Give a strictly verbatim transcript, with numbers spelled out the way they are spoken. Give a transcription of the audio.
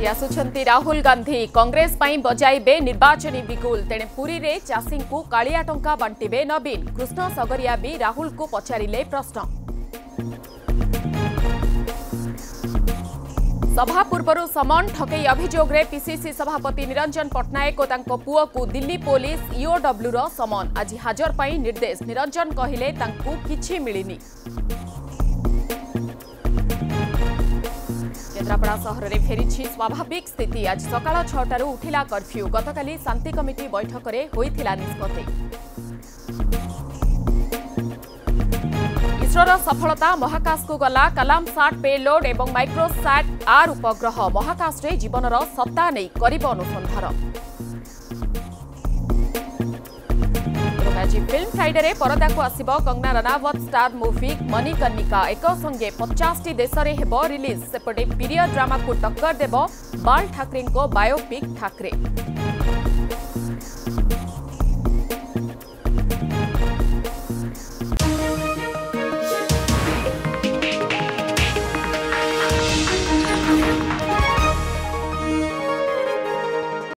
आज आसुछंती राहुल गांधी कांग्रेस पई बजाइबे निर्वाचनी बिगुल तेणे पुरी रे चाषी को कालिया टंका बांटिबे नवीन कृष्ण सगरिया भी राहुल को पचारिले प्रश्न। सभा पूर्व समन ठकई अभियोग रे पीसीसी सभापति निरंजन पट्टनायक और तांको पुओ को दिल्ली पुलिस ईओडब्ल्यू रो समन आज हाजर पई निर्देश निरंजन कहिले तांको किछि मिलिनी। केन्द्रापड़ा सहर में फेरी स्वाभाविक स्थिति आज सकाळ छटारू उठिला कर्फ्यू गतकाली शांति कमिटी बैठक में होइथिला निष्पत्ति। इसरोर सफलता महाकाश को गला कलाम साट पेलोड एवं माइक्रोसैट आर उपग्रह महाकाश रे जीवनर सत्ता नहीं करिब अनुसंधान। आज फिल्म फ्राइडे रे परदा को आसिबो कंगना रनावत स्टार मूवी मणिकर्णिका एक संगे पचास टी देश रे हेबो रिलीज सेपटे पीरियड ड्रामा को टक्कर देबो बाल ठाकरे को बायोपिक ठाकरे।